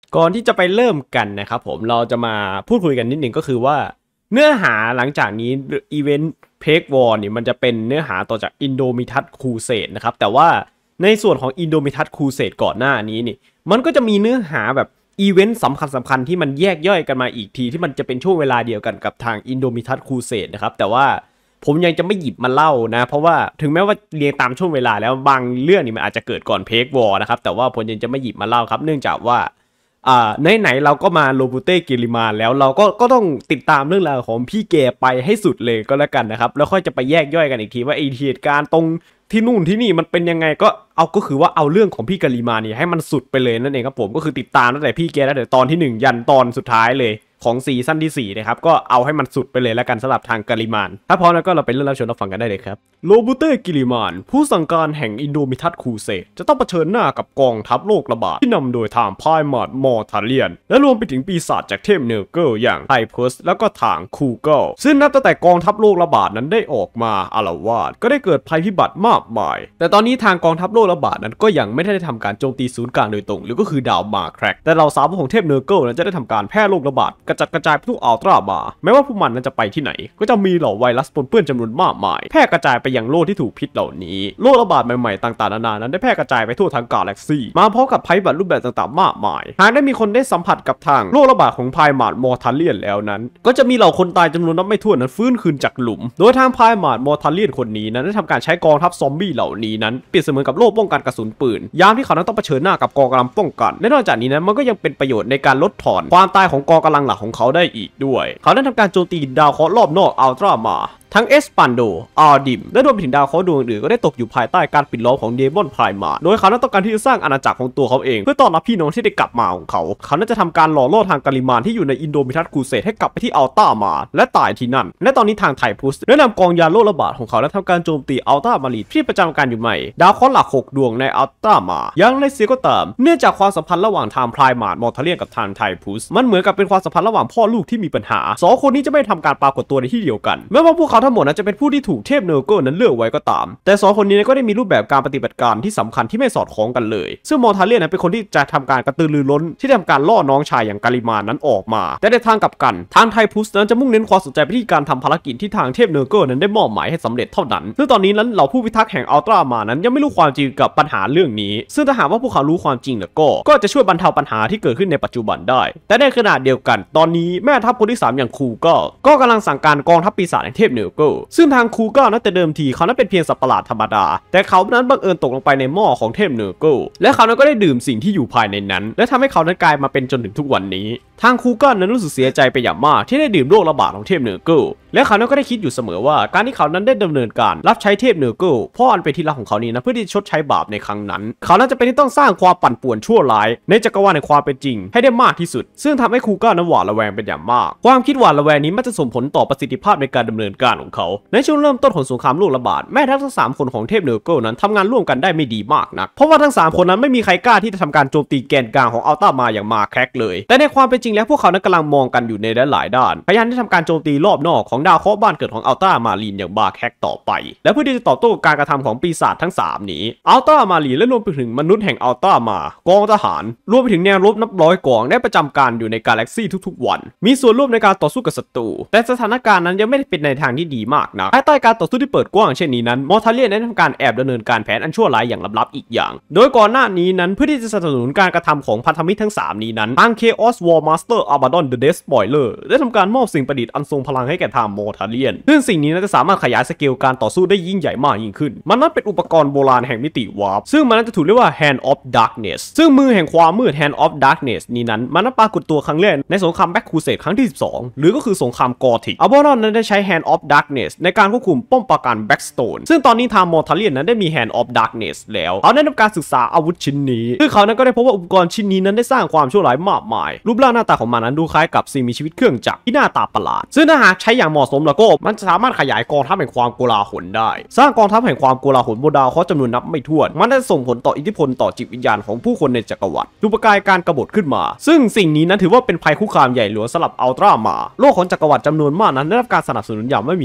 ก่อนที่จะไปเริ่มกันนะครับผมเราจะมาพูดคุยกันนิดหนึ่งก็คือว่าเนื้อหาหลังจากนี้อีเวนต์เพกวอร์นี่มันจะเป็นเนื้อหาต่อจากอินโดมิทัสครูเสดนะครับแต่ว่าในส่วนของอินโดมิทัสครูเสดก่อนหน้านี้นี่มันก็จะมีเนื้อหาแบบอีเวนต์สำคัญที่มันแยกย่อยกันมาอีกทีที่มันจะเป็นช่วงเวลาเดียวกันกับทางอินโดมิทัสครูเสดนะครับแต่ว่าผมยังจะไม่หยิบมาเล่านะเพราะว่าถึงแม้ว่าเรียงตามช่วงเวลาแล้วบางเรื่องนี่มันอาจจะเกิดก่อนเพกวอร์นะครับแต่ว่าผมยังจะไม่หยิบมาเล่าครับเนื่องจากว่าไหนเราก็มาโรบูเต้กิริมานแล้วเราก็ต้องติดตามเรื่องราวของพี่เกไปให้สุดเลยก็แล้วกันนะครับแล้วค่อยจะไปแยกย่อยกันอีกทีว่าไอเหตุการณ์ตรงที่นู่นที่นี่มันเป็นยังไงก็คือว่าเอาเรื่องของพี่กิริมานนี่ให้มันสุดไปเลยนั่นเองครับผมก็คือติดตามตั้งแต่พี่เกตั้งแต่ตอนที่1ยันตอนสุดท้ายเลยของซีซั่นที่4นะครับก็เอาให้มันสุดไปเลยแล้วกันสำหรับทางกิริมานถ้าพร้อมแล้วก็เราไปเริ่มรับชมรับฟังกันได้เลยครับโรบูเต้กิริมานผู้สั่งการแห่งอินโดมิทัสครูเสดจะต้องเผชิญหน้ากับกองทัพโรคระบาดที่นำโดยทางพายมาดมอร์ทาเลียนและรวมไปถึงปีศาจจากเทพเนอร์เกิลอย่างไฮเพิร์สแล้วก็ทางคูเกิลซึ่งนับตั้งแต่กองทัพโรคระบาดนั้นได้ออกมาอาละวาดก็ได้เกิดภัยพิบัติมากมายแต่ตอนนี้ทางกองทัพโรคระบาดนั้นก็ยังไม่ได้ทำการโจมตีศูนย์กลางโดยตรงหรือก็คือดาวมาแครกแต่เราสาวกของเทพเนอร์เกิลนั้นจะได้ทำการแพร่โรคระบาดกระจัดกระจายไปทั่วอัลตร้ามาแม้ว่าพวกมันนั้นจะไปที่ไหนก็จะมีเหล่าไวรัสปนเปื้อนจำนวนมากมายแพร่กระจายไปยังโลกที่ถูกพิษเหล่านี้โรคระบาดใหม่ๆต่างๆนานานั้นได้แพร่กระจายไปทั่วทั้งกาแล็กซี่มาพร้อมกับภัยพิบัติรูปแบบต่างๆมากมายหากได้มีคนได้สัมผัสกับทางโรคระบาดของพายมาดมอร์ทาเลียนแล้วนั้นก็จะมีเหล่าคนตายจำนวนนับไม่ถ้วนนั้นฟื้นคืนจากหลุมโดยทางพายมาดมอร์ทาเลียนคนนี้นั้นได้ทำการใช้กองทัพซอมบี้เหล่านี้นั้นเปรียบเสมือนกับโล่ป้องกันกระสุนปืนยามที่เขานั้นต้องเผชิญหน้ากับกองกำลังป้องกันและนอกจากนี้นั้นมันก็ยังเป็นประโยชน์ในการลดทอนความตายของกองกำลังหลักของเขาได้อีกด้วยเขาได้ทำการโจมตีดาวเคราะห์รอบนอกอัลตร้ามาทั้งเอสปันโดอาร์ดิมและรวมไปถึงดาวเคราะห์ดวงอื่นก็ได้ตกอยู่ภายใต้การปิดล้อมของเดมอนไพร์มาโดยเขาต้องการที่จะสร้างอาณาจักรของตัวเขาเองเพื่อต้อนรับพี่น้องที่ได้กลับมาของเขาน่าจะทำการหล่อล่อทางกาลิมานที่อยู่ในอินโดมิทัสครูเสดให้กลับไปที่อัลต้ามาและตายที่นั่นและตอนนี้ทางไทพุสได้นำกองยาโรคระบาดของเขาและทำการโจมตีอัลต้ามารีที่ประจำการอยู่ใหม่ดาวเคราะห์หลัก6ดวงในอัลต้ามายังไรเสียก็ตามเนื่องจากความสัมพันธ์ระหว่างทางไพร์มาดมอร์ทาเลียนกับทางไทพุสมันเหมือนกับเป็นความสัมพันธ์ระหว่างพ่อลูกที่มีปัญหา2คนนี้จะไม่ทำการปรากฏตัวในที่เดียวกันแม้ว่าพวกเขาทั้งหมดนั้นจะเป็นผู้ที่ถูกเทพเนอร์เกิลนั้นเลือกไว้ก็ตามแต่2คนนี้ก็ได้มีรูปแบบการปฏิบัติการที่สำคัญที่ไม่สอดคล้องกันเลยซึ่งมอร์ทาเลียนนั้นเป็นคนที่จะทำการกระตือรือร้นที่ทำการล่อน้องชายอย่างกาลิมานนั้นออกมาแต่ในทางกลับกันทางไทพุสนั้นจะมุ่งเน้นความสนใจไปที่การทำภารกิจที่ทางเทพเนอร์เกิลนั้นได้มอบหมายให้สำเร็จเท่านั้นซึ่งตอนนี้นั้นเหล่าผู้พิทักษ์แห่งอัลตร้ามานั้นยังไม่รู้ความจริงกับปัญหาเรื่องนี้ซึ่งถ้าหากว่าพวกเขารู้ความจริงแล้วก็จะช่วยบรรเทาปัญหาที่เกิดขึ้นในปัจจุบันได้แต่ในขณะเดียวกันตอนนี้แม่ทัพคนที่3อย่างคูก็กำลังสั่งการกองทัพปีศาจแห่งเทพเนอร์เกิลซึ่งทางคูก็นั้นแต่เดิมทีเขานั้นเป็นเพียงสัตว์ประหลาดธรรมดาแต่เขานั้นบังเอิญตกลงไปในหม้อของเทพเนอร์เกิลและเขานั้นก็ได้ดื่มสิ่งที่อยู่ภายในนั้นและทำให้เขานั้นกลายมาเป็นจนถึงทุกวันนี้ทางคูก็นั้นรู้สึกเสียใจไปอย่างมากที่ได้ดื่มโรคระบาดของเทพเนอร์เกิลและเขานั้นก็ได้คิดอยู่เสมอว่าการที่เขานั้นได้ดำเนินการรับใช้เทพเนอร์เกิลเพราะอันเป็นที่รักของเขานี้นะเพื่อที่จะชดใช้บาปในครั้งนั้นเขานั้นจะเป็นที่ต้องสร้างความปั่นป่วนชั่วร้ายในจักรวาลในความเป็นจริงให้ได้มากที่สุดซึ่งทำให้คูก็นั้นหวาดระแวงเป็นอย่างมากความคิดหวาดระแวงนี้มันจะส่งผลต่อประสิทธิภาพในการดำเนินการของเขาในช่วงเริ่มต้นของสงครามโรคระบาดแม่ทัพทั้ง3คนของเทพเนอร์เกิลนั้นทำงานร่วมกันได้ไม่ดีมากนักเพราะว่าทั้ง3คนนั้นไม่มีใครกล้าที่จะทำการโจมตีแกนกลางของอัลต้ามาอย่างมาแครกเลยแต่ในความเป็นจริงแล้วพวกเขานั้นกำลังมองกันอยู่ในหลายด้านพยายามที่ทำการโจมตีรอบนอกของดาวเคราะห์บ้านเกิดของอัลต้ามารีนอย่างบาแคกต่อไปและเพื่อที่จะตอบโต้การกระทำของปีศาจทั้ง3นี้อัลต้ามารีนและรวมไปถึงมนุษย์แห่งอัลต้ามากองทหารรวมไปถึงแนวรบนับร้อยกองได้ประจำการอยู่ในกาแล็กซี่ทุกๆวันมีส่วนร่วมในการต่อสู้กับศัตรูแต่สถานการณ์นั้นยังไม่ได้เป็นในทางที่ดีมากนักภายใต้การต่อสู้ที่เปิดกว้างเช่นนี้นั้นมอร์ทาเลียนได้ทำการแอบดำเนินการแผนอันชั่วร้ายอย่างลับๆอีกอย่างโดยก่อนหน้านี้นั้นเพื่อที่จะสนับสนุนการกระทำของพันธมิตรทั้ง3นี้นั้นทาง Chaos War Master Abaddon the Despoiler ได้ทำการมอบสิ่งประดิษฐ์อันทรงพลังให้แก่ทางมอร์ทาเลียนซึ่งสิ่งนี้จะสามารถขยายสเกลการต่อสู้ได้ยิ่งใหญ่มากยิ่งขึ้นมันนั้นเป็นอุปกรณ์โบราณแห่งมิติวาร์ปซึ่งมันจะถูกเรียกว่า Hand of Darkness ซึ่งมือแห่งความมืด Hand of Darkness นี้นั้นมันปรากฏตัวครั้งแรกในสงครามแบ็คครูเสดครั้งที่12หรือก็คือสงครามกอธิกอัลบอรอนนั้นได้ใช้ Hand of Darkness ในการควบคุมป้อมปราการแบ็กสโตนซึ่งตอนนี้ทางมอร์ทาเลียนนั้นได้มี Hand of Darkness แล้วเขาได้ทำการศึกษาอาวุธชิ้นนี้ซึ่งเขานั้นก็ได้พบว่าอุปกรณ์ชิ้นนี้นั้นได้สร้างความชั่วร้ายมากมายรูปร่างหน้าตาของมันนั้นดูคล้ายกับสิ่งมีชีวิตเครื่องจักรที่หน้าตาประหลาดซึ่งถ้าหากใช้อย่างเหมาะสมแล้วก็มันสามารถขยายกองทัพแห่งความโกลาหลได้สร้างกองทัพแห่งความโกลาหลบนดาวเคราะห์จำนวนนับไม่ถ้วนมันได้ส่งผลต่ออิทธิพลต่อจิตวิญญาณของผู้คนในจักรวรรดิดูประกายการกบฏขึ้นมาซึ่งสิ่งนี้นั้นถือว่าเป็นภัยคุกคามใหญ่หลวงสำหรับอัลตร้ามาโลกของจักรวรรดิจำนวนมากนั้นได้รับการสนับสนุนอย่างไม่มี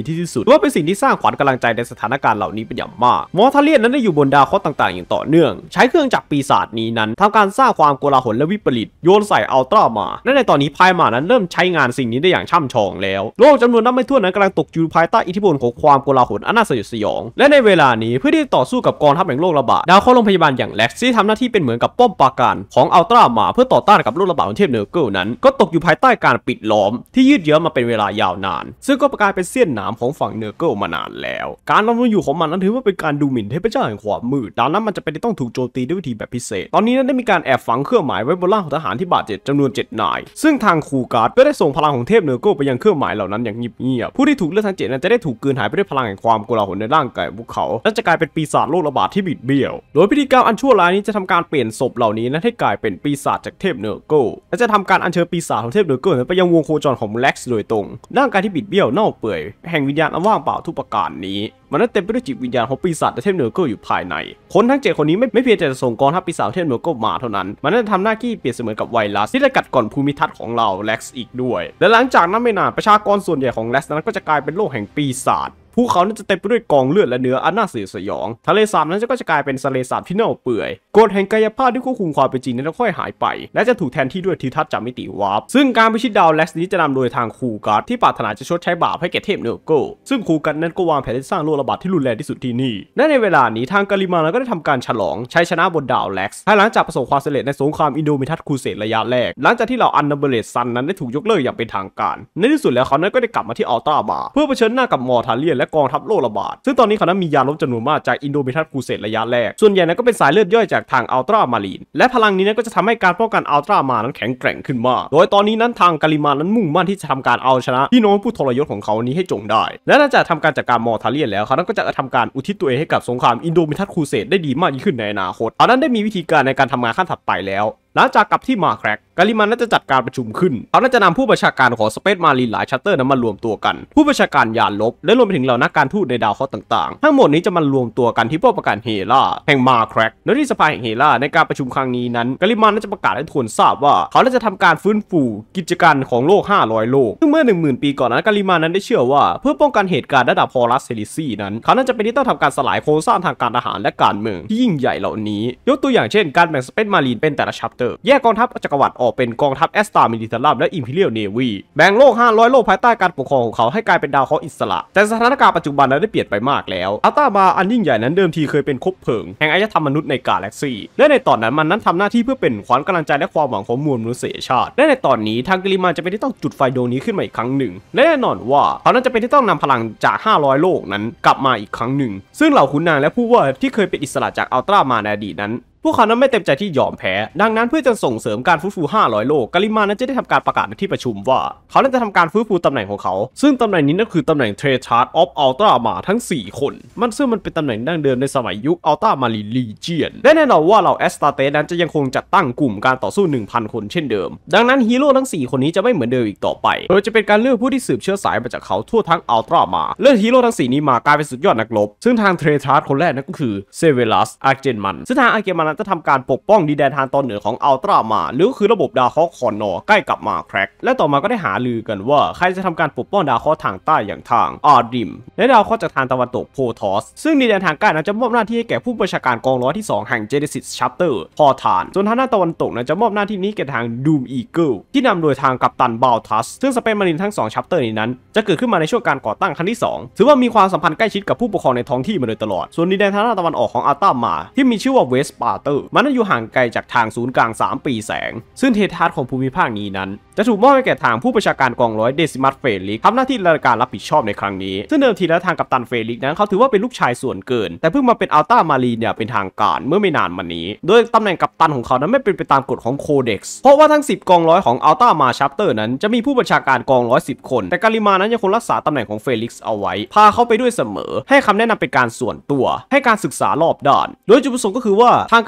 มีที่สุดว่าเป็นสิ่งที่สร้างขวัญกำลังใจในสถานการณ์เหล่านี้เป็นอย่างมากมอร์ทาเลียนนั้นได้อยู่บนดาวเคราะห์ต่างๆอย่างต่อเนื่องใช้เครื่องจักรปีศาจนี้นั้นทำการสร้างความโกลาหลและวิปริตโยนใส่อัลตร้ามาและในตอนนี้พายมานั้นเริ่มใช้งานสิ่งนี้ได้อย่างช่ำชองแล้วโลกจำนวนนับไม่ถ้วนนั้นกำลังตกอยู่ภายใต้อิทธิพลของความโกลาหลอันน่าสยดสยองและในเวลานี้เพื่อที่จะต่อสู้กับกองทัพแห่งโรคระบาดดาวเคราะห์โรงพยาบาลอย่างแล็กซี่ทำหน้าที่เป็นเหมือนกับป้อมปราการของอัลตร้ามาเพื่อต่อต้านกับโรคระบาดของเทพเนอร์เกิลนั้นก็ตกอยู่ภายใต้การปิดล้อมที่ยืดเยื้อมาเป็นเวลายาวนานซึ่งก็กลายเป็นเสี้ยนหนามของฝั่งเนอร์เกิลมานานแล้วการดำรงอยู่ของมันนั้นถือว่าเป็นการดูหมิ่นเทพเจ้าแห่งความมืดดังนั้นมันจะเป็นต้องถูกโจมตีด้วยวิธีแบบพิเศษตอนนี้นั้นได้มีการแอบฝังเครื่องหมายไว้บนร่างของทหารที่บาดเจ็บจำนวน7 นายซึ่งทางคูการ์ดก็ได้ส่งพลังของเทพเนอร์เกิลไปยังเครื่องหมายเหล่านั้นอย่างเงียบๆผู้ที่ถูกเลือกทั้ง7นั้นจะได้ถูกกลืนหายไปด้วยพลังแห่งความโกลาหลในร่างกายพวกเขาและจะกลายเป็นปีศาจโรคระบาดที่บิดเบี้ยวโดยพิธีกรรมอันชั่วร้ายนี้จะทำการเปลี่ยนศพเหล่านี้นั้นให้กลายเป็นปีศาจจากเทพเนอร์เกิลและจะทำการอัญเชิญปีศาจของเทพเนอร์เกิลไปยังวงโคจรของแล็กซ์โดยตรงร่างกายที่บิดเบี้ยวเน่าเปื่อยแห่งวิญญาณอันว่างเปล่าทุกประการนี้มันนั้นเต็มไปด้วยจิตวิญญาณของปีศาจเทพเนอร์เกิลอยู่ภายในคนทั้ง7 คนนี้ไม่เพียงแต่จะส่งกองทัพปีศาจเทพเนอร์เกิลมาเท่านั้นมันนั้นทำหน้าที่เปรียบเสมือนกับไวรัสที่ได้กัดก่อนภูมิทัศน์ของเราแล็กซ์อีกด้วยและหลังจากนั้นไม่นานประชากรส่วนใหญ่ของแล็กซ์นั้นก็จะกลายเป็นโลกแห่งปีศาจภูเขานั้นจะเต็มไปด้วยกองเลือดและเนื้ออันน่าสยดสยองทะเลสาบนั้นก็จะกลายเป็นทะเลสาบที่เน่าเปื่อยกฎแห่งกายภาพที่ควบคุมความเป็นจริงนั้นจะค่อยหายไปและจะถูกแทนที่ด้วยทิวทัศน์จากมิติวาร์ปซึ่งการพิชิตดาวแล็กซ์นี้จะนำโดยทางคูการ์ดที่ปรารถนาจะชดใช้บาปให้แก่เทพเนอร์เกิลซึ่งคูการ์ดนั้นก็วางแผนที่สร้างโรคระบาดที่รุนแรงที่สุดที่นี่และในเวลานี้ทางกาลิมาก็ได้ทำการฉลองชัยชนะบนดาวแล็กซ์ภายหลังจากประสบความสำเร็จในสงครามอินโดมิทัสครูเสดระยะแรกหลังจากที่เหล่าอันดับเบเลซันนั้นได้ถูกยกเลิกอย่างเป็นทางการในที่สุดแล้วเขานั้นก็ได้กลับมาที่อัลตร้ามาเพื่อเผชิญหน้ากับมอร์ทาเลียนและกองทัพโรคระบาดซึ่งตอนนี้เขานั้นมียานรบจำนวนมากจากอินโดมิทัสครูเสดระยะแรกส่วนใหญ่นั้นก็เป็นสายเลือดย่อยจากทางอัลตร้ามารีนและพลังนี้นั้นก็จะทำให้การป้องกันอัลตร้ามานั้นแข็งแกร่งขึ้นมากโดยตอนนี้นั้นทางกาลิมานั้นมุ่งมั่นที่จะทำการเอาชนะพี่น้องผู้ทรยศของเขานี้ให้จงได้และหลังจากทำการจัดการมอร์ทาเลียนแล้วเขานั้นก็จะทำการอุทิศตัวเองให้กับสงครามอินโดมิทัสครูเสดได้ดีมากยิ่งขึ้นในอนาคตเขานั้นได้มีวิธีการในการทำงานขั้นถัดไปแล้วหลังจากกลับที่มาแครกกาลิมันน่าจะจัดการประชุมขึ้นเขาน่าจะนำผู้บัญชาการของสเปซมารีนหลายชัตเตอร์นั้นมารวมตัวกันผู้บัญชาการยานลบและรวมไปถึงเหล่านักการทูตในดาวเคราะห์ต่างๆทั้งหมดนี้จะมารวมตัวกันที่ป้อมปราการเฮล่าแห่งมาแครกโดยที่สภาแห่งเฮล่าในการประชุมครั้งนี้นั้นกาลิมันน่าจะประกาศให้ทุกคนทราบว่าเขาจะทำการฟื้นฟูกิจการของโลก500 โลกซึ่งเมื่อ 10,000 ปีก่อนนั้นกาลิมันนั้นได้เชื่อว่าเพื่อป้องกันเหตุการณ์ระดับฮอรัสเซลิซีนั้นเขาน่าจะเป็นที่ต้องทำการสลายโครงสร้างทางการทหารและการเมืองที่ยิ่งใหญ่เหล่านี้ยกตัวอย่างเช่นการแบ่งสเปซมารีนเป็นแต่ละชัปเตอร์แยกกองทัพจักรวรรดิออกเป็นกองทัพแอสตามิลิเทรัมและอิมพีเรียลเนวีแบ่งโลก500 โลกภายใต้การปกครองของเขาให้กลายเป็นดาวเคราะห์อิสระแต่สถานการณ์ปัจจุบันนั้นได้เปลี่ยนไปมากแล้วอัลตร้ามาอันยิ่งใหญ่นั้นเดิมทีเคยเป็นคบเพลิงแห่งอารยธรรมมนุษย์ในกาแล็กซีและในตอนนั้นมันนั้นทำหน้าที่เพื่อเป็นขวัญกำลังใจและความหวังของมวลมนุษยชาติและในตอนนี้ทางกาลิมันจะเป็นที่ต้องจุดไฟดวงนี้ขึ้นมาอีกครั้งหนึ่งและแน่นอนว่าเขานั้นจะเป็นที่ต้องนำพลังจาก500 โลกนั้นกลับมาอีกครั้งหนึ่งซึ่งเหล่าขุนนางและผู้ว่าที่เคยเป็นอิสระจากอัลตร้ามาในอดีตนั้นพวกเขานั้นไม่เต็มใจที่ยอมแพ้ดังนั้นเพื่อจะส่งเสริมการฟื้นฟู500 โลกกาลิมานั้นจะได้ทำการประกาศในที่ประชุมว่าเขาจะทำการฟื้นฟูตำแหน่งของเขาซึ่งตำแหน่งนี้นั่นคือตำแหน่งเทรชาร์ดออฟอัลตร้ามาทั้ง4 คนซึ่งมันเป็นตำแหน่งดั้งเดิมในสมัยยุคอัลตร้ามารีลีเจียนและแน่นอนว่าเหล่าแอสตาเตสนั้นจะยังคงจัดตั้งกลุ่มการต่อสู้ 1,000 คนเช่นเดิมดังนั้นฮีโร่ทั้ง4 คนนี้จะไม่เหมือนเดิมอีกต่อไปโดยจะเป็นการเลือกผู้ที่สืบเชื้อสายมาจากเขาทั่วทั้งอัลตร้ามาเลือกฮีโร่ทั้ง4นี้มากลายเป็นสุดยอดนักรบซึ่งทางเทรชาร์ดคนแรกนั่นก็คือเซเวลัสอาร์เจนมันซึ่งทางอาร์เจนมันจะทำการปกป้องดินแดนทางตอนเหนือของอัลตร้ามาหรือคือระบบดาวเคราะห์คอนนอร์ใกล้กับมาแครกและต่อมาก็ได้หาลือกันว่าใครจะทำการปกป้องดาวเคราะห์ทางใต้อย่างทางอาร์ดิมและดาวเคราะห์จากทางตะวันตกโพทอสซึ่งดินแดนทางใต้นั้นจะมอบหน้าที่ให้แก่ผู้บัญชาการกองร้อยที่2แห่งเจเนซิสชัปเตอร์พอทานส่วนทางด้านตะวันตกนั้นจะมอบหน้าที่นี้แก่ทางดูมอีเกิลที่นำโดยทางกัปตันบาลทัสซึ่งสเปนมารินทั้ง2ชัปเตอร์นี้นั้นจะเกิดขึ้นมาในช่วงการก่อตั้งครั้งที่2ถือว่ามีความสัมพันธ์ใกล้ชิดกับผู้ปกครองในท้องที่มาโดยตลอดส่วนดินแดนทางด้านตะวันออกของอัลตร้ามาที่มีชื่อว่าเวสต์ปาร์เตอร์มันอยู่ห่างไกลจากทางศูนย์กลาง3 ปีแสงซึ่งเททัสของภูมิภาคนี้นั้นจะถูกมอบให้แก่ทางผู้บัญชาการกองร้อยเดซิมัสเฟลิกทำหน้าที่ในการรับผิดชอบในครั้งนี้ซึ่งเดิมทีแล้วทางกัปตันเฟลิกนั้นเขาถือว่าเป็นลูกชายส่วนเกินแต่เพิ่งมาเป็นอัลตร้ามารีนเนี่ยเป็นทางการเมื่อไม่นานมานี้โดยตำแหน่งกัปตันของเขานั้นไม่เป็นไปตามกฎของโคเด็กซ์เพราะว่าทั้ง10 กองร้อยของอัลตร้ามาชัปเตอร์นั้นจะมีผู้บัญชาการกองร้อย10 คนแต่กาลิมานั้นยังคงรักษาตำแหน่งของเฟลิกซ์เอาไว้พาเขาไปด้วยเสมอให้คำแนะนำเป็นการส่วนตัวให้การศึกษารอบด้านโดยจุดประสงค์ก็คือว่าทางก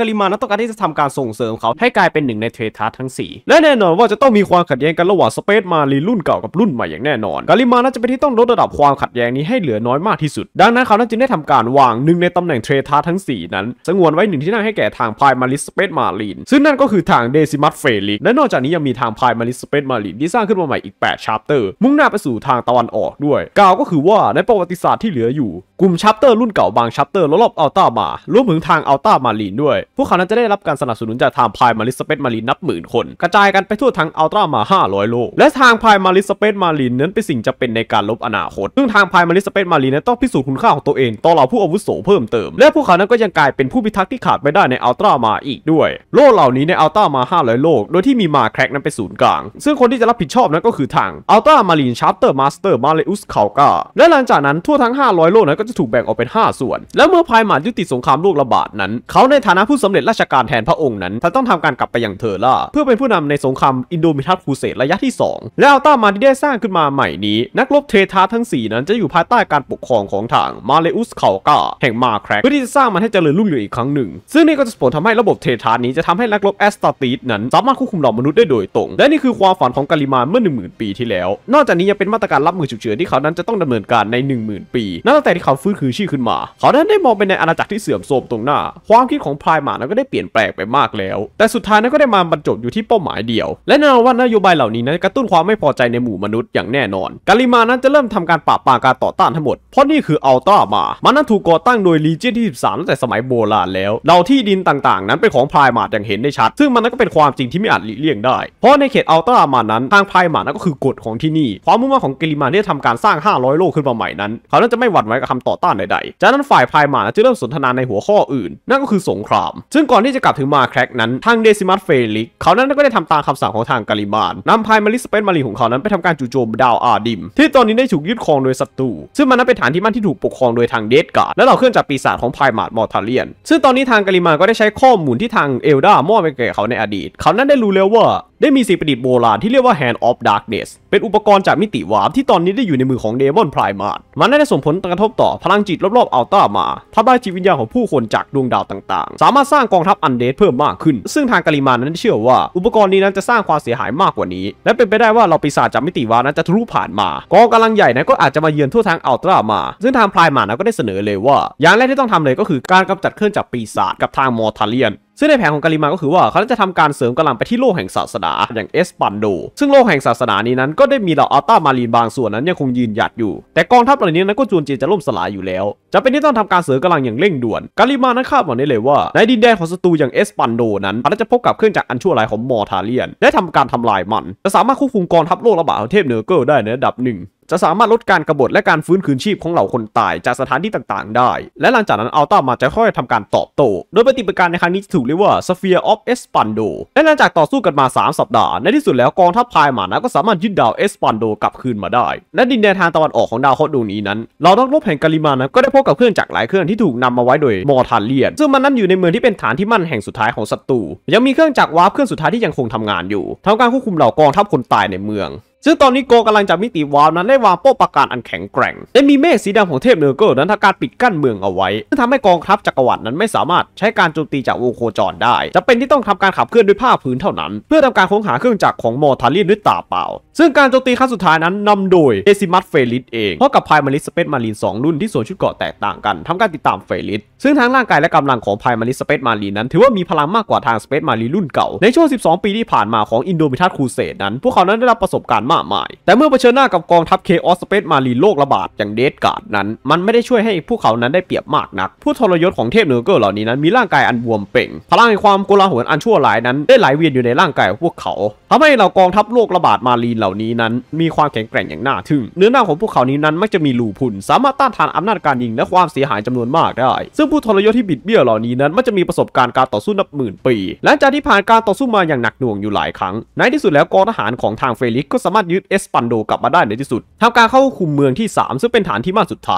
กาลิมานั้นต้องการที่จะทำการส่งเสริมเขาให้กลายเป็นหนึ่งในเทรทัสทั้ง4และแน่นอนว่าจะต้องมีความขัดแย้งกันระหว่างสเปซมารีรุ่นเก่ากับรุ่นใหม่อย่างแน่นอนกาลิมาน่าจะเป็นที่ต้องลดระดับความขัดแย้งนี้ให้เหลือน้อยมากที่สุดดังนั้นเขาจึงได้ทำการวางหนึ่งในตำแหน่งเทรทัสทั้ง4นั้นสงวนไว้1ที่นั่งให้แก่ทางพายมาริสสเปซมารีนซึ่งนั่นก็คือทางเดซิมัสเฟลิกและนอกจากนี้ยังมีทางพายมาริสสเปซมารีนที่สร้างขึ้นมาใหม่อีก8ชัปเตอร์มุ่งหน้าไปสู่ทางตะวันออกด้วยกล่าวก็คือว่าในประวัติศาสตร์ที่เหลืออยู่กลุ่มชัปเตอร์รุ่นเก่าบางชัปเตอร์รอบๆอัลต้ามารวมถึงทางอัลต้ามารีนด้วยพวกเขานั้นจะได้รับการสนับสนุนจากทางพายมาริสสเปซมารีนนับหมื่นคนกระจายกันไปทั่วทั้งอัลตร้ามา500โลกและทางพายมาริสสเปซมารีนนั้นเป็นสิ่งจำเป็นในการลบอนาคตซึ่งทางพายมาริสสเปซมารีนนั้นต้องพิสูจน์คุณค่าของตัวเองต่อเหล่าผู้อาวุโสเพิ่มเติมและพวกเขานั้นก็ยังกลายเป็นผู้พิทักษ์ที่ขาดไม่ได้ในอัลตร้ามาอีกด้วยโลกเหล่านี้ในอัลตร้ามา500โลกโดยที่มีมาแคร็กนั้นเป็นศูนย์กลางซึ่งคนที่จะรับผิดชอบนั้นก็คือทางอัลตร้ามารีนชาร์เตอร์มาสเตอร์มาเลอุสคาลกาและหลังจากนั้นทั่วทั้ง500โลกนั้นก็จะถูกแบ่งออกเป็น5ส่วนและเมื่อพายมายุติสงครามโลกระบาดนั้นเขาในฐานะผู้สำเร็จราชการแทนพระองค์นั้นต้องทำการกลับไปยังเทอร่าเพื่อเป็นผู้นำในสงครามอินโดมิทัสครูเสดระยะที่2และอัลตร้ามาที่ได้สร้างขึ้นมาใหม่นี้นักรบเทรทัสทั้ง4นั้นจะอยู่ภายใต้การปกครองของทางมาเลอุสคาลกาแห่งมาแคร็กเพื่อที่จะสร้างมันให้เจริญรุ่งเรืองอีกครั้งหนึ่งซึ่งนี่ก็จะส่งผลทำให้ระบบเทรทัสนี้จะทำให้นักรบแอสตาร์ติสนั้นสามารถควบคุมเหล่ามนุษย์ได้โดยตรงและนี่คือความฝันของกาลิมานเมื่อ 10,000 ปีที่แล้วนอกจากนี้ยังเป็นมาตรการรับมือฉุกเฉินที่เขานั้นจะต้องดำเนินการใน 10,000 ปีนับตั้งแต่ที่เขาฟื้นคืนชีพขึ้นมาเขาได้มองไปในอาณาจักรที่เสื่อมโทรมตรงหน้าความคิดของพรายมานั้นก็ได้เปลี่ยนแปลงไปมากแล้วแต่สุดท้ายนั้นก็ได้มาบรรจบอยู่ที่เป้าหมายเดียวและแน่นอนว่านโยบายเหล่านี้นั้นกระตุ้นความไม่พอใจในหมู่มนุษย์อย่างแน่นอนกาลิมานั้นจะเริ่มทำการปราบปรามการต่อต้านทั้งหมดเพราะนี่คืออัลตร้ามันนั้นถูกก่อตั้งโดยลีเจียนที่13ตั้งแต่สมัยโบราณแล้วเหล่าที่ดินต่างๆนั้นเป็นของพรายมาอย่างเห็นได้ชัดซึ่งมันนั้นก็เป็นความจริงที่ไม่อาจหลีกเลี่ยงได้เพราะในเขตอัลตร้ามานั้นทางพรายมานั้นก็คือกฎของที่นี่ความมุ่งมั่นของกาลิมาที่จะทำการสร้าง500โลกขึ้นมาใหม่นั้นเขานั้นจะไม่หวั่นไหวกับคำต่อต้านใดๆจากนั้นฝ่ายพรายมาจะเริ่มสนทนาในหัวข้ออื่นนั่นก็คือสงครามซึ่งก่อนที่จะกลับถึงมาแคร็กนั้นทางเดซิมัสเฟลิกเขานั้นก็ได้ทำตามคำสั่งของทางกาลิมานนำพายมาริสสเปซมารีของเขานั้นไปทำการจู่โจมดาวอาร์ดิมที่ตอนนี้ได้ถูกยึดครองโดยศัตรูซึ่งมันนั้นเป็นฐานที่มั่นที่ถูกปกครองโดยทางเดดการ์ดและเหล่าเครื่องจักรปีศาจของพายมาดมอร์ทาเลียนซึ่งตอนนี้ทางกาลิมานก็ได้ใช้ข้อมูลที่ทางเอลดามอบไปแก่เขาในอดีตเขานั้นได้รู้แล้วว่าได้มีสิ่งประดิษฐ์โบราณที่เรียกว่า Hand of Darkness เป็นอุปกรณ์จากมิติวาร์ปที่ตอนนี้ได้อยู่ในมือของเดมอนไพรมาดมันได้ส่งผลกระทบต่อพลังจิตรอบๆอัลตร้ามาทำลายจิตวิญญาณของผู้คนจากดวงดาวต่างๆสามารถสร้างกองทัพอันเดดเพิ่มมากขึ้นซึ่งทางกาลิมานนั้นเชื่อว่าอุปกรณ์นี้นั้นจะสร้างความเสียหายมากกว่านี้และเป็นไปได้ว่าเราปีศาจจากมิติวาร์ปนั้นจะทะลุผ่านมากองกำลังใหญ่นั้นก็อาจจะมาเยือนทั่วทั้งอัลตร้ามาซึ่งทางไพรมานั้นก็ได้เสนอเลยว่าอย่างแรกที่ต้องทำเลยก็คือการกำจัดเครื่องจักรปีศาจกับทางมอร์ทาเลียนซึ่งในแผนของกาลิมาก็คือว่าเขาจะทำการเสริมกำลังไปที่โลกแห่งศาสนาอย่างเอสปันโดซึ่งโลกแห่งศาสนานี้นั้นก็ได้มีเหล่าอัลตร้ามารีนบางส่วนนั้นยังคงยืนหยัดอยู่แต่กองทัพเหล่านี้นั้นก็จวนเจจะล่มสลายอยู่แล้วจะเป็นที่ต้องทำการเสริมกำลังอย่างเร่งด่วนกาลิมานั้นคาดหวังได้เลยว่าในดินแดนของศัตรูอย่างเอสปันโดนั้นเขาจะพบกับเครื่องจักรอันชั่วร้ายของมอร์ทาเลียนและทำการทำลายมันจะสามารถควบคุมกองทัพโลกระบาดของเทพเนอร์เกิลได้ในระดับหนึ่งจะสามารถลดการกบฏและการฟื้นคืนชีพของเหล่าคนตายจากสถานที่ต่างๆได้และหลังจากนั้นอัลตร้ามาจะค่อยๆทำการตอบโต้โดยปฏิบัติการในครั้งนี้ถูกเรียกว่า Sphere of Espando และหลังจากต่อสู้กันมา3สัปดาห์ในที่สุดแล้วกองทัพพายมานะก็สามารถยึดดาว Espando กลับคืนมาได้และดินแดนทางตะวันออกของดาวเคราะห์ดวงนี้นั้นเหล่านักรบแห่งกาลิมานะก็ได้พบกับเครื่องจักรหลายเครื่องที่ถูกนำมาไว้โดยมอร์ทาเลียนซึ่งมันนั้นอยู่ในเมืองที่เป็นฐานที่มั่นแห่งสุดท้ายของศัตรูยังมีเครื่องจักรวาร์ปเครื่องสุดท้ายที่ยังคงทำงานอยู่ทำการควบคุมเหล่ากองทัพคนตายในเมืองซึ่งตอนนี้โกกำลังจากมิติวาร์ปนั้นได้วางโป้ปราการอันแข็งแกร่งและมีเมฆสีดำของเทพเนอร์เกิลนั้นทำการปิดกั้นเมืองเอาไว้ซึ่งทำให้กองทัพจักรวรรดินั้นไม่สามารถใช้การโจมตีจากวงโคจรได้จะเป็นที่ต้องทำการขับเคลื่อนด้วยผ้าพื้นเท่านั้นเพื่อทำการค้นหาเครื่องจักรของมอร์ทาเลียนด้วยตาเปล่าซึ่งการโจมตีครั้งสุดท้ายนั้นนำโดยเดซิมัสเฟลิสเองเพราะกับพายมาริสสเปซมารีน2รุ่นที่สวมชุดเกราะแตกต่างกันทำการติดตามเฟลิสซึ่งทั้งร่างกายและกำลังของพายมาริสสเปซมารีนนั้นถือว่ามีพลังมากกว่าทางสเปซมารีนรุ่นเก่าในช่วง12ปีที่ผ่านมาของอินโดมิทัสครูเสดนั้นพวกเขานั้นได้รับประสบการณ์มากมายแต่เมื่อเผชิญหน้ากับกองทัพเคออสสเปซมารีนโลกระบาดอย่างเดดการ์ดนั้นมันไม่ได้ช่วยให้พวกเขานั้นได้เปรียบมากนักผู้ทรยศของเทพเนอร์เกิลเหล่านี้นั้นมีร่างกายอันบวมเป่งพลังแห่งความโกลาหลอันชั่วร้ายนั้นได้ไหลเวียนอยู่ในร่างกายของพวกเขาทำให้เหล่ากองทัพโลกระบาดมารีนเหล่านี้นั้นมีความแข็งแกร่งอย่างน่าทึ่งเนื้อหน้าของพวกเขานี้นั้นมักจะมีรูพุนสามารถต้านทานอำนาจการยิงและความเสียหายจำนวนมากได้ซึ่งผู้ทรยศที่บิดเบี้ยวเหล่านี้นั้นมักจะมีประสบการณ์การต่อสู้นับหมื่นปีหลังจากที่ผ่านการต่อสู้มาอย่างหนักหน่วงอยู่หลายครั้งในที่สุดแล้วกองทหารของทางเฟลิกก็สามารถยึดเอสปันโดกลับมาได้ในที่สุดทำการเข้าคุมเมืองที่3ซึ่งเป็นฐานที่มั่นสุดท้าย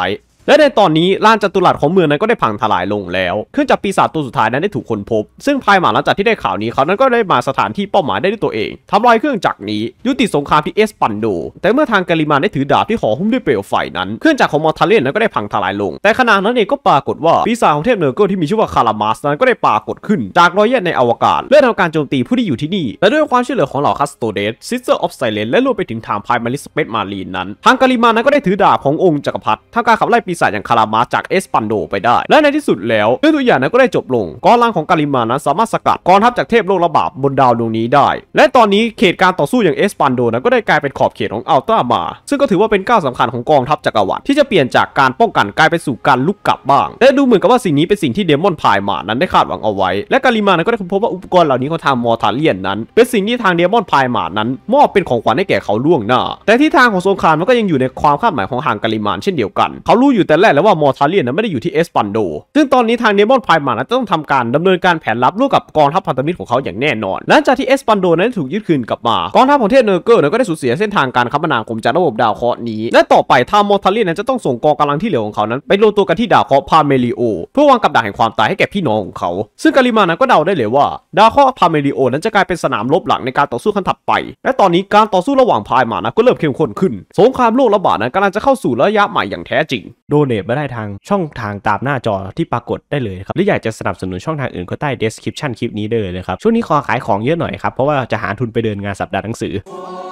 และในตอนนี้ลานจัตุรัสของเมืองนั้นก็ได้พังทลายลงแล้วเครื่องจับปีศาจตัวสุดท้ายนั้นได้ถูกค้นพบซึ่งพายหมาหลังจากที่ได้ข่าวนี้เขานั้นก็ได้มาสถานที่เป้าหมายได้ด้วยตัวเองทำลายเครื่องจักรนี้ยุติสงครามที่เอสปันโดแต่เมื่อทางกาลิมานได้ถือดาบที่ห่อหุ้มด้วยเปลวไฟนั้นเครื่องจักรของมอร์ทาเลียนนั้นก็ได้พังทลายลงแต่ขณะนั้นเองก็ปรากฏว่าปีศาจของเทพเนอร์เกิลที่มีชื่อว่าคารามัสนั้นก็ได้ปรากฏขึ้นจากรอยแยกในอวกาศเพื่อทำการโจมตีผู้ที่อยู่ที่นี่และด้วยความช่วยเหลือของเหล่าคัสโตเดสซิสเตอร์ออฟไซเลนและรวมไปถึงทางพายมาริสเปซมารีนนั้นทางกาลิมานนั้นก็ได้ถือดาบขององค์จักรพรรดิทำการขับไล่ปีศาจอย่างคารามัสจากเอสปันโดไปได้และในที่สุดแล้วเรื่องตัวอย่างนั้นก็ได้จบลงกองกำลังของกาลิมานนั้นสามารถสกัดกองทัพจากเทพโลกระบาดบนดาวดวงนี้ได้และตอนนี้เขตการต่อสู้อย่างเอสปันโดนั้นก็ได้กลายเป็นขอบเขตของอัลตร้ามาซึ่งก็ถือว่าเป็นก้าวสำคัญของกองทัพจักรวรรดิที่จะเปลี่ยนจากการป้องกันกลายไปสู่การลุกกลับบ้างและดูเหมือนกับว่าสิ่งนี้เป็นสิ่งที่เดมอนพายมานั้นได้คาดหวังเอาไว้และกาลิมานนั้นก็ได้ค้นพบว่าอุปกรณ์เหล่านี้ของทางมอร์ทาเลียนนั้นเป็นสิ่งที่ทางเดมอนพายมานั้นมอบเป็นของขวัญให้แก่เขาล่วงหน้าแต่ที่ทางของสงครามมันก็ยังอยู่ในความคาดหมายของทางกาลิมานเช่นเดียวกันเขารู้อยู่แต่แรกแล้วว่ามอร์ทาเลียนนั้นไม่ได้อยู่ที่เอสปันโดซึ่งตอนนี้ทางเดมอนพายมานั้นต้องทำการดำเนินการแผนลับร่วมกับกองทัพพันธมิตรของเขาอย่างแน่นอนหลังจากที่เอสปันโดนั้นถูกยึดคืนกลับมากองทัพของเทพเนอร์เกอร์ก็ได้สูญเสียเส้นทางการคมนาคมจากระบบดาวเคราะห์นี้และต่อไปทางมอร์ทาเลียนนั้นจะต้องส่งกองกำลังที่เหลือของเขานั้นไปรวมตัวกันที่ดาวเคราะห์พาเมลิโอเพื่อวางกับดักแห่งความตายให้แก่พี่น้องของเขาซึ่งกาลิมานนั้นก็เดาได้เลยว่าดาวเคราะห์พาเมลิโอนั้นจะกลายเป็นสนามรบหลักในการต่อสู้ขั้นถัดไปและตอนนี้การต่อสู้ระหว่างพายมานะก็เริ่มเข้มข้นขึ้นสงครามโลกระบาดนั้นกำลังจะเข้าสู่ระยะใหม่อย่างแท้จริงโดเนทมาได้ทางช่องทางตามหน้าจอที่ปรากฏได้เลยครับหรืออยากจะสนับสนุนช่องทางอื่นก็ใต้ description คลิปนี้ได้เลยนะครับช่วงนี้ขอขายของเยอะหน่อยครับเพราะว่าจะหาทุนไปเดินงานสัปดาห์หนังสือ